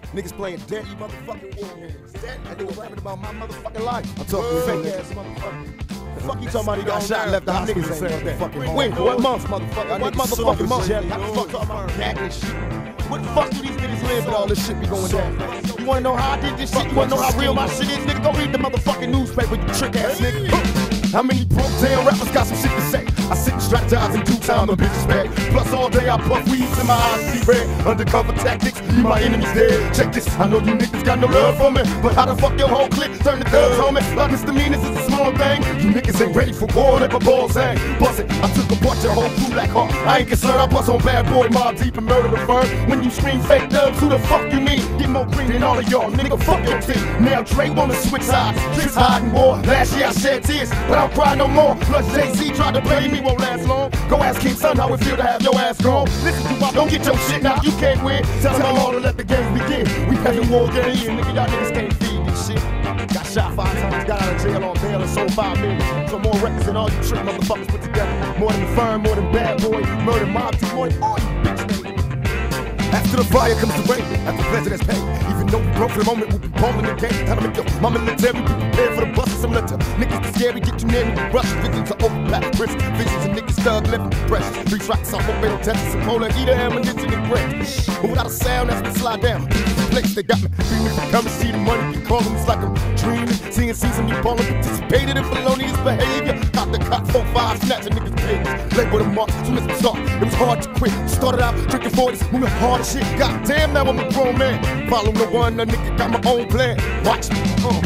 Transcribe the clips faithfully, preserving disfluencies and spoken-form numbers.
Niggas playing dirty motherfucking war games. That nigga rapping about my motherfucking life. I'm talking fake ass motherfucker. The fuck you talking about? He got shot and left the hospital. Niggas ain't fucking home. Wait, what month, motherfucker? What motherfucking month? How the fuck talking about that and shit? What the fuck do these niggas live with all this shit be going down? You wanna know how I did this shit? You wanna know how real my shit is? Nigga, go read the motherfucking newspaper, you trick ass nigga. How many broke down rappers got some shit to say? I sit and strategize in due time, the bitches back. Plus all day I puff weeds in my eyes see red. Undercover tactics, leave my enemies dead. Check this, I know you niggas got no love for me, but how the fuck your whole clique turn the thugs on me? Like misdemeanors is a small thing. You niggas ain't ready for war, let my balls hang. Bust it, I took a bunch of whole crew like heart. I ain't concerned, I bust on bad boy, mob deep and murder the firm. When you scream fake dubs, who the fuck you mean? Get more green than all of y'all, nigga, fuck your team. Now Dre wanna switch sides, tricks hiding more. Last year I shed tears, but I don't cry no more. Plus Jay-Z tried to play me, won't last long. Go ask King Son how it feel to have your ass gone. Listen to my, don't get your shit now, you can't win. Tell them all to let the games begin. We playing war games, nigga, y'all niggas can't feed this shit. Got shot five times, got out of jail on bail and sold five million. So more records than all you trick motherfuckers put together. More than the firm, more than bad boy, murder mob, team, more than all you bitch niggas. After the fire comes the rain, after pleasure there's pain. Even though we broke for the moment, we'll be balling the game. Time to make your mama military, be prepared for the bus and some letter. Niggas be scary, get you near me, rush. Victims are overpacked, risk. Visions and niggas thug living, precious. Three tracks, I hope they don't test us. Some polar heater, ammunition and bread. But without a sound, that's when slide down. Place they got me, dreaming to come and see the money. Be calling it's like I'm dreaming. Seeing season, me balling, participated in felonious behavior. Cop the cop, four, five, snatching niggas' pages. Label them marks, soon as we start, it was hard to quit. Started out drinking forties, moving hard as shit. God damn, now I'm a grown man. Follow no one, a nigga got my own plan. Watch me, uh.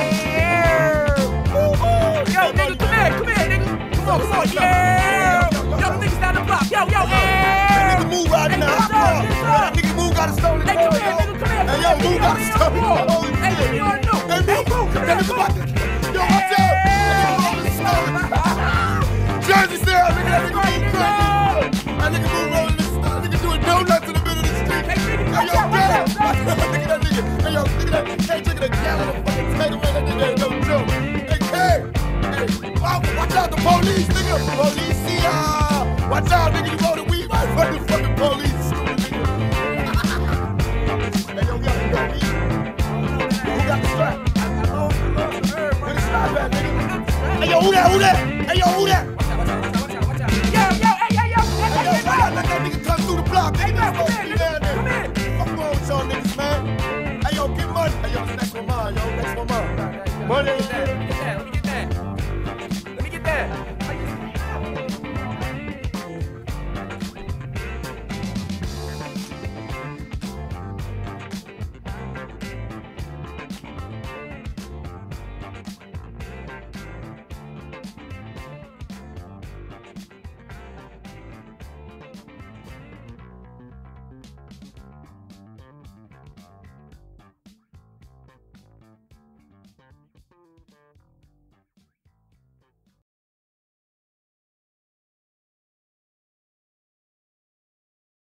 Yeah. Ooh, ooh. Yo, nigga, come here, come here, nigga. Come on, come on, yeah. Yo, the niggas down the block. Yo, yo, yeah. That nigga Moo riding down the block. That nigga Moo got a stolen. Hey, come here, nigga, come here. Hey, yo, Moo got a stolen. Hey, we already know. Hey, Moo, that nigga about to. Yo, watch out. That nigga stolen. Jersey style, nigga, that nigga Moo crazy. That nigga Moo rolling this stuff. Nigga doing donuts in the middle of the street. Hey, yo, yeah. Look at that nigga. Hey, yo, look at that. Hey, look at that gallon of fucking potato man. That nigga ain't no joke. Hey, hey. Hey, watch out, the police, nigga. Police, yeah. Watch out, nigga. You rollin' weed right in front of the fucking police. Stupid nigga. Hey, yo, we got the weed. Who got the strap? Where the strap at, nigga? Hey, yo, who that? Who that? Hey, yo, who that? Watch out, watch out, watch out, watch out. Yo, yo, hey, hey, yo. Hey, yo, let that nigga come through the block. Hey, Nigga, come here, nigga. Come here. Fuck wrong with y'all niggas, man? Hey, yo, get money. Hey, yo, that's for mine, yo. That's for mine. Money. Let me get that. Let me get that. Let me get that.